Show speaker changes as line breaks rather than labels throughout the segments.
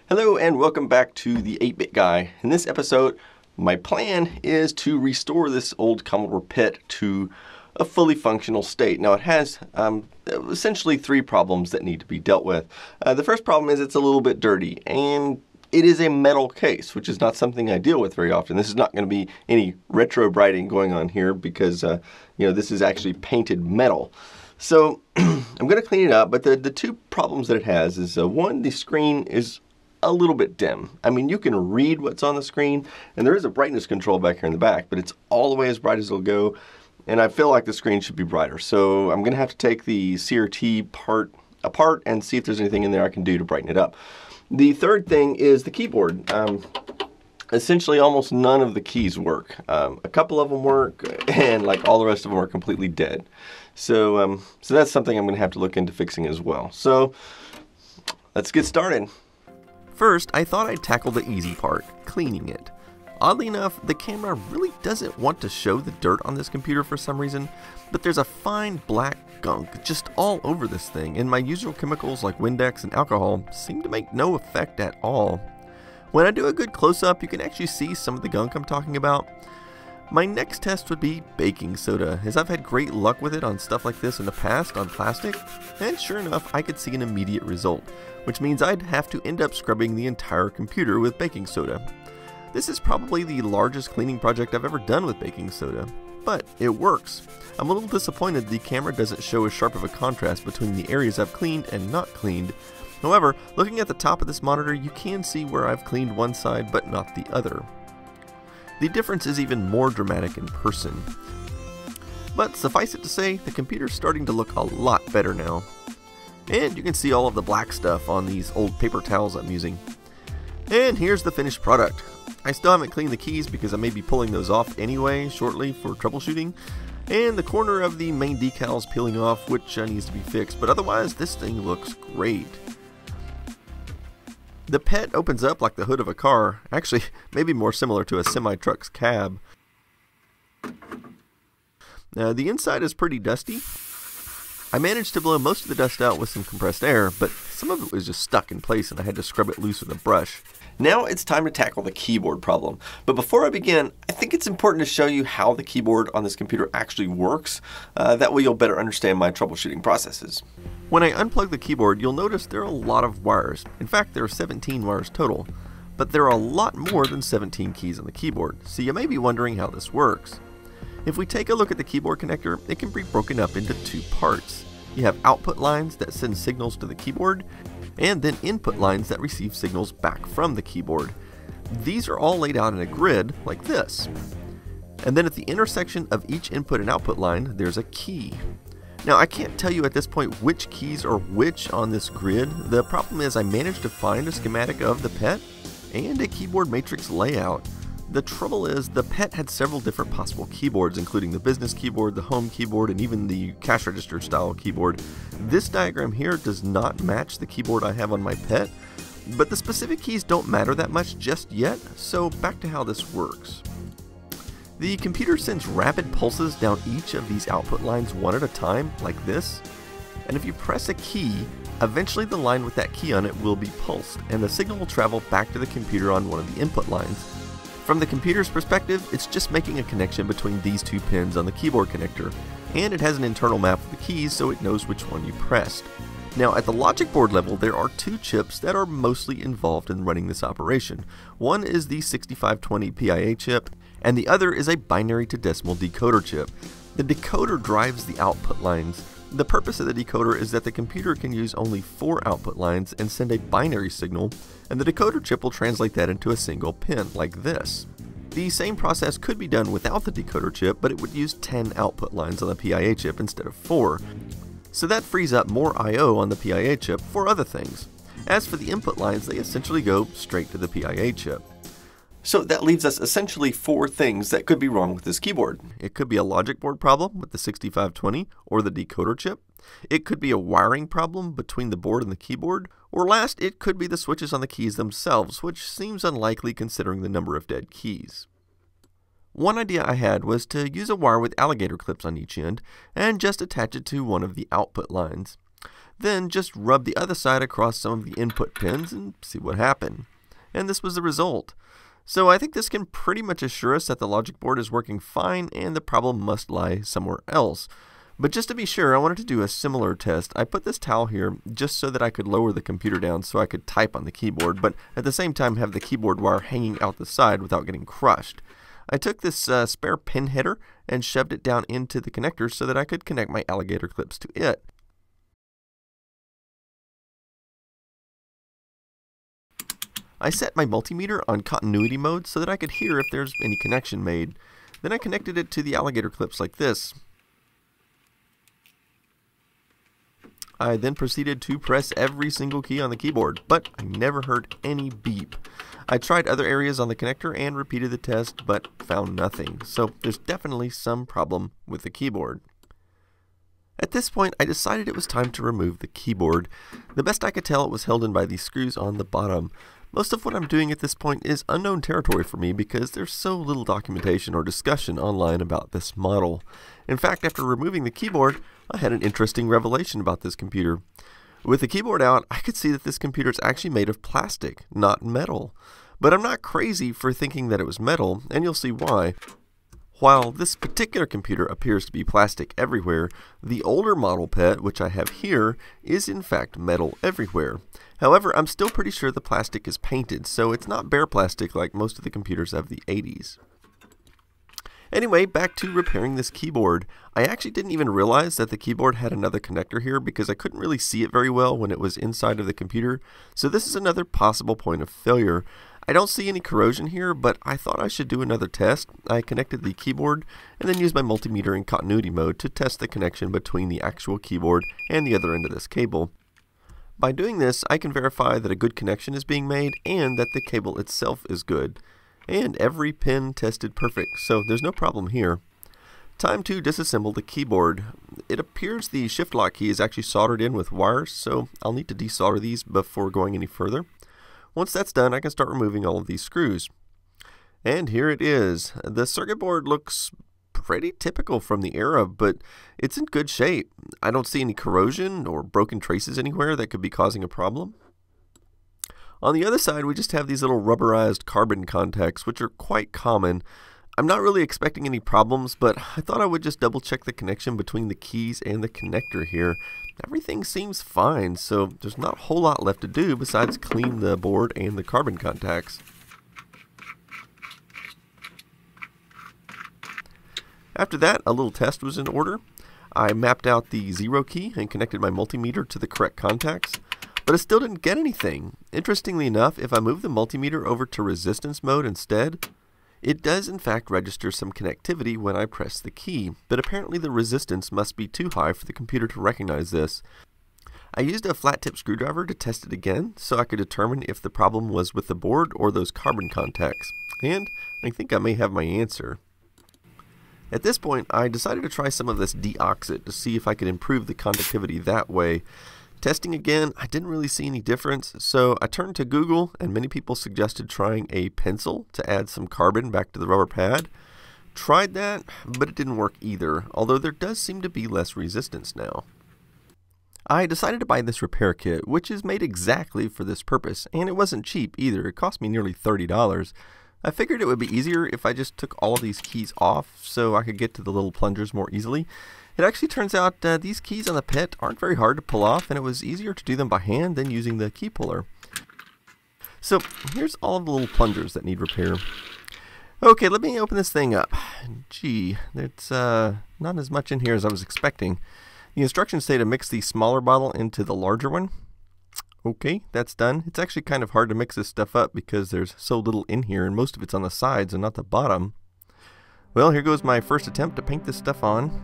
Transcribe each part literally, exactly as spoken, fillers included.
Hello and welcome back to the eight bit Guy. In this episode, my plan is to restore this old Commodore P E T to a fully functional state. Now it has um, essentially three problems that need to be dealt with. Uh, the first problem is it's a little bit dirty, and it is a metal case, which is not something I deal with very often. This is not going to be any retro brighting going on here because uh, you know, this is actually painted metal. So I'm going to clean it up, but the, the two problems that it has is uh, one, the screen is a little bit dim. I mean, you can read what's on the screen, and there is a brightness control back here in the back, but it's all the way as bright as it'll go, and I feel like the screen should be brighter. So I'm going to have to take the C R T part apart and see if there's anything in there I can do to brighten it up. The third thing is the keyboard. Um, essentially, almost none of the keys work. Um, a couple of them work, and like all the rest of them are completely dead. So, um, so that's something I'm going to have to look into fixing as well. So let's get started.
First, I thought I'd tackle the easy part, cleaning it. Oddly enough, the camera really doesn't want to show the dirt on this computer for some reason, but there's a fine black gunk just all over this thing, and my usual chemicals like Windex and alcohol seem to make no effect at all. When I do a good close-up, you can actually see some of the gunk I'm talking about. My next test would be baking soda, as I've had great luck with it on stuff like this in the past on plastic, and sure enough, I could see an immediate result, which means I'd have to end up scrubbing the entire computer with baking soda. This is probably the largest cleaning project I've ever done with baking soda, but it works. I'm a little disappointed the camera doesn't show as sharp of a contrast between the areas I've cleaned and not cleaned. However, looking at the top of this monitor, you can see where I've cleaned one side but not the other. The difference is even more dramatic in person. But suffice it to say, the computer's starting to look a lot better now. And you can see all of the black stuff on these old paper towels I'm using. And here's the finished product. I still haven't cleaned the keys because I may be pulling those off anyway shortly for troubleshooting. And the corner of the main decal's peeling off, which uh, needs to be fixed. But otherwise, this thing looks great. The P E T opens up like the hood of a car, actually maybe more similar to a semi-truck's cab. Now, the inside is pretty dusty. I managed to blow most of the dust out with some compressed air, but some of it was just stuck in place and I had to scrub it loose with a brush.
Now it's time to tackle the keyboard problem. But before I begin, I think it's important to show you how the keyboard on this computer actually works. Uh, that way you'll better understand my troubleshooting processes.
When I unplug the keyboard, you'll notice there are a lot of wires. In fact, there are seventeen wires total. But there are a lot more than seventeen keys on the keyboard, so you may be wondering how this works. If we take a look at the keyboard connector, it can be broken up into two parts. You have output lines that send signals to the keyboard, and then input lines that receive signals back from the keyboard. These are all laid out in a grid like this. And then at the intersection of each input and output line, there's a key. Now, I can't tell you at this point which keys are which on this grid. The problem is I managed to find a schematic of the P E T and a keyboard matrix layout. The trouble is the P E T had several different possible keyboards, including the business keyboard, the home keyboard, and even the cash register style keyboard. This diagram here does not match the keyboard I have on my P E T, but the specific keys don't matter that much just yet, so back to how this works. The computer sends rapid pulses down each of these output lines one at a time, like this, and if you press a key, eventually the line with that key on it will be pulsed, and the signal will travel back to the computer on one of the input lines. From the computer's perspective, it's just making a connection between these two pins on the keyboard connector, and it has an internal map of the keys so it knows which one you pressed. Now, at the logic board level, there are two chips that are mostly involved in running this operation. One is the sixty-five twenty P I A chip, and the other is a binary to decimal decoder chip. The decoder drives the output lines. The purpose of the decoder is that the computer can use only four output lines and send a binary signal, and the decoder chip will translate that into a single pin, like this. The same process could be done without the decoder chip, but it would use ten output lines on the P I A chip instead of four. So that frees up more I O on the P I A chip for other things. As for the input lines, they essentially go straight to the P I A chip.
So that leaves us essentially four things that could be wrong with this keyboard.
It could be a logic board problem with the sixty-five twenty or the decoder chip. It could be a wiring problem between the board and the keyboard. Or last, it could be the switches on the keys themselves, which seems unlikely considering the number of dead keys. One idea I had was to use a wire with alligator clips on each end and just attach it to one of the output lines. Then just rub the other side across some of the input pins and see what happened. And this was the result. So I think this can pretty much assure us that the logic board is working fine and the problem must lie somewhere else. But just to be sure, I wanted to do a similar test. I put this towel here just so that I could lower the computer down so I could type on the keyboard, but at the same time have the keyboard wire hanging out the side without getting crushed. I took this uh, spare pin header and shoved it down into the connector so that I could connect my alligator clips to it. I set my multimeter on continuity mode so that I could hear if there's any connection made. Then I connected it to the alligator clips like this. I then proceeded to press every single key on the keyboard, but I never heard any beep. I tried other areas on the connector and repeated the test, but found nothing. So there's definitely some problem with the keyboard. At this point, I decided it was time to remove the keyboard. The best I could tell, it was held in by these screws on the bottom. Most of what I'm doing at this point is unknown territory for me because there's so little documentation or discussion online about this model. In fact, after removing the keyboard, I had an interesting revelation about this computer. With the keyboard out, I could see that this computer is actually made of plastic, not metal. But I'm not crazy for thinking that it was metal, and you'll see why. While this particular computer appears to be plastic everywhere, the older model P E T, which I have here, is in fact metal everywhere. However, I'm still pretty sure the plastic is painted, so it's not bare plastic like most of the computers of the eighties. Anyway, back to repairing this keyboard. I actually didn't even realize that the keyboard had another connector here because I couldn't really see it very well when it was inside of the computer, so this is another possible point of failure. I don't see any corrosion here, but I thought I should do another test. I connected the keyboard and then used my multimeter in continuity mode to test the connection between the actual keyboard and the other end of this cable. By doing this, I can verify that a good connection is being made and that the cable itself is good. And every pin tested perfect, so there's no problem here. Time to disassemble the keyboard. It appears the shift lock key is actually soldered in with wires, so I'll need to desolder these before going any further. Once that's done, I can start removing all of these screws. And here it is. The circuit board looks pretty typical from the era, but it's in good shape. I don't see any corrosion or broken traces anywhere that could be causing a problem. On the other side, we just have these little rubberized carbon contacts, which are quite common. I'm not really expecting any problems, but I thought I would just double check the connection between the keys and the connector here. Everything seems fine, so there's not a whole lot left to do besides clean the board and the carbon contacts. After that, a little test was in order. I mapped out the zero key and connected my multimeter to the correct contacts, but it still didn't get anything. Interestingly enough, if I move the multimeter over to resistance mode instead, it does in fact register some connectivity when I press the key, but apparently the resistance must be too high for the computer to recognize this. I used a flat tip screwdriver to test it again so I could determine if the problem was with the board or those carbon contacts, and I think I may have my answer. At this point, I decided to try some of this deoxit to see if I could improve the conductivity that way. Testing again, I didn't really see any difference, so I turned to Google, and many people suggested trying a pencil to add some carbon back to the rubber pad. Tried that, but it didn't work either, although there does seem to be less resistance now. I decided to buy this repair kit, which is made exactly for this purpose, and it wasn't cheap either. It cost me nearly thirty dollars. I figured it would be easier if I just took all of these keys off so I could get to the little plungers more easily. It actually turns out uh, these keys on the P E T aren't very hard to pull off, and it was easier to do them by hand than using the key puller. So here's all of the little plungers that need repair. Okay, let me open this thing up. Gee, it's uh, not as much in here as I was expecting. The instructions say to mix the smaller bottle into the larger one. Okay, that's done. It's actually kind of hard to mix this stuff up because there's so little in here and most of it's on the sides and not the bottom. Well, here goes my first attempt to paint this stuff on.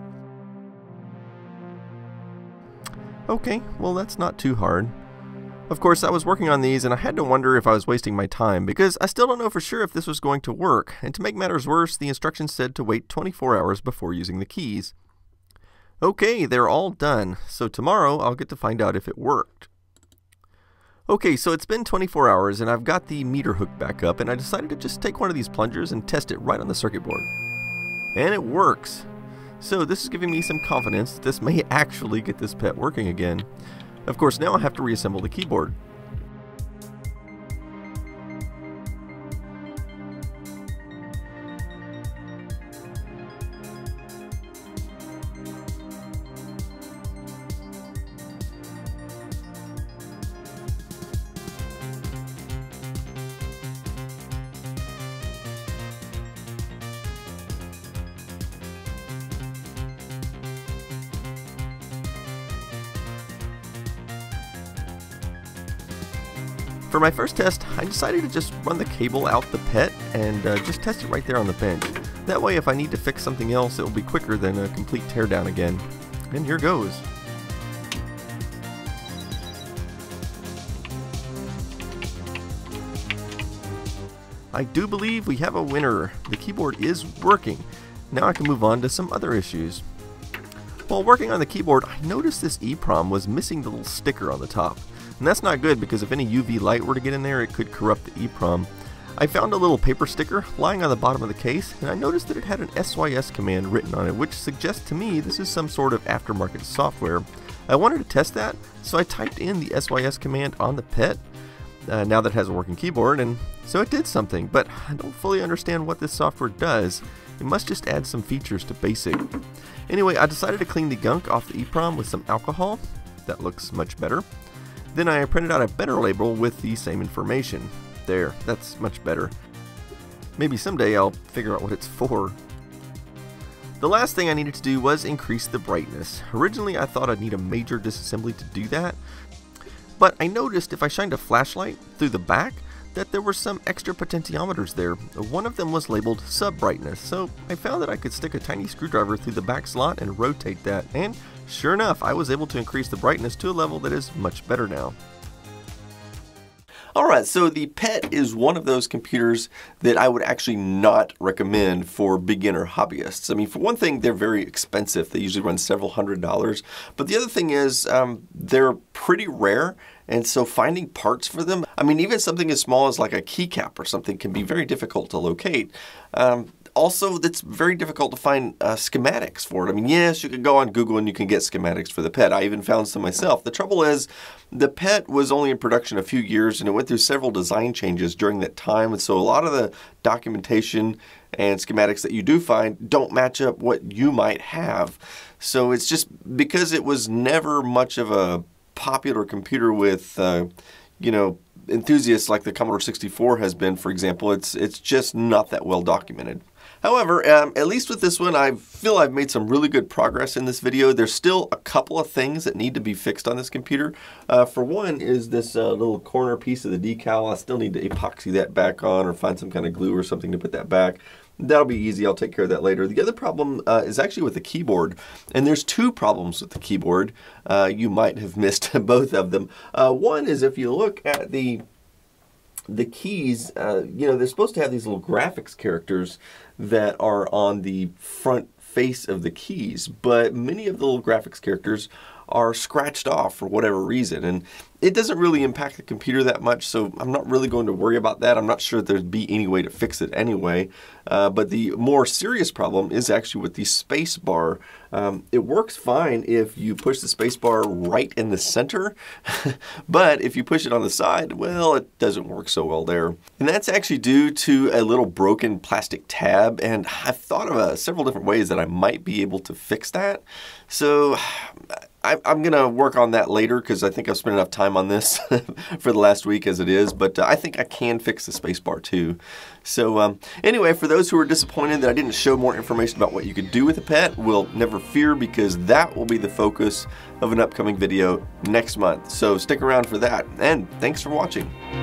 Okay, well that's not too hard. Of course, I was working on these and I had to wonder if I was wasting my time because I still don't know for sure if this was going to work. And to make matters worse, the instructions said to wait twenty-four hours before using the keys. Okay, they're all done. So tomorrow I'll get to find out if it worked. Okay, so it's been twenty-four hours and I've got the meter hooked back up, and I decided to just take one of these plungers and test it right on the circuit board. And it works. So this is giving me some confidence that this may actually get this P E T working again. Of course, now I have to reassemble the keyboard. For my first test, I decided to just run the cable out the P E T and uh, just test it right there on the bench. That way if I need to fix something else, it will be quicker than a complete teardown again. And here goes. I do believe we have a winner. The keyboard is working. Now I can move on to some other issues. While working on the keyboard, I noticed this eeprom was missing the little sticker on the top. And that's not good because if any U V light were to get in there, it could corrupt the eeprom. I found a little paper sticker lying on the bottom of the case, and I noticed that it had an S Y S command written on it, which suggests to me this is some sort of aftermarket software. I wanted to test that, so I typed in the S Y S command on the P E T, uh, now that it has a working keyboard, and so it did something, but I don't fully understand what this software does. It must just add some features to BASIC. Anyway, I decided to clean the gunk off the eeprom with some alcohol. That looks much better. Then I printed out a better label with the same information. There, that's much better. Maybe someday I'll figure out what it's for. The last thing I needed to do was increase the brightness. Originally I thought I'd need a major disassembly to do that, but I noticed if I shined a flashlight through the back that there were some extra potentiometers there. One of them was labeled sub-brightness, so I found that I could stick a tiny screwdriver through the back slot and rotate that, and sure enough, I was able to increase the brightness to a level that is much better now.
Alright, so the P E T is one of those computers that I would actually not recommend for beginner hobbyists. I mean, for one thing, they're very expensive. They usually run several hundred dollars. But the other thing is, um, they're pretty rare, and so finding parts for them, I mean, even something as small as like a keycap or something can be very difficult to locate. Um, Also, it's very difficult to find uh, schematics for it. I mean, yes, you can go on Google and you can get schematics for the P E T. I even found some myself. The trouble is, the P E T was only in production a few years and it went through several design changes during that time. And so a lot of the documentation and schematics that you do find don't match up what you might have. So it's just because it was never much of a popular computer with, uh, you know, enthusiasts like the Commodore sixty-four has been, for example, it's, it's just not that well documented. However, um, at least with this one, I feel I've made some really good progress in this video. There's still a couple of things that need to be fixed on this computer. Uh, for one is this uh, little corner piece of the decal. I still need to epoxy that back on or find some kind of glue or something to put that back. That'll be easy. I'll take care of that later. The other problem uh, is actually with the keyboard. And there's two problems with the keyboard. Uh, you might have missed both of them. Uh, one is if you look at the the keys, uh, you know, they're supposed to have these little graphics characters that are on the front face of the keys, but many of the little graphics characters are scratched off for whatever reason, and it doesn't really impact the computer that much, so I'm not really going to worry about that. I'm not sure there'd be any way to fix it anyway, uh, but the more serious problem is actually with the space bar. Um, it works fine if you push the space bar right in the center, but if you push it on the side, well, it doesn't work so well there. And that's actually due to a little broken plastic tab, and I've thought of uh, several different ways that I might be able to fix that. So I, I'm going to work on that later because I think I've spent enough time on this for the last week as it is, but uh, I think I can fix the spacebar too. So um, anyway, for those who are disappointed that I didn't show more information about what you could do with the P E T, well, never fear because that will be the focus of an upcoming video next month. So stick around for that, and thanks for watching.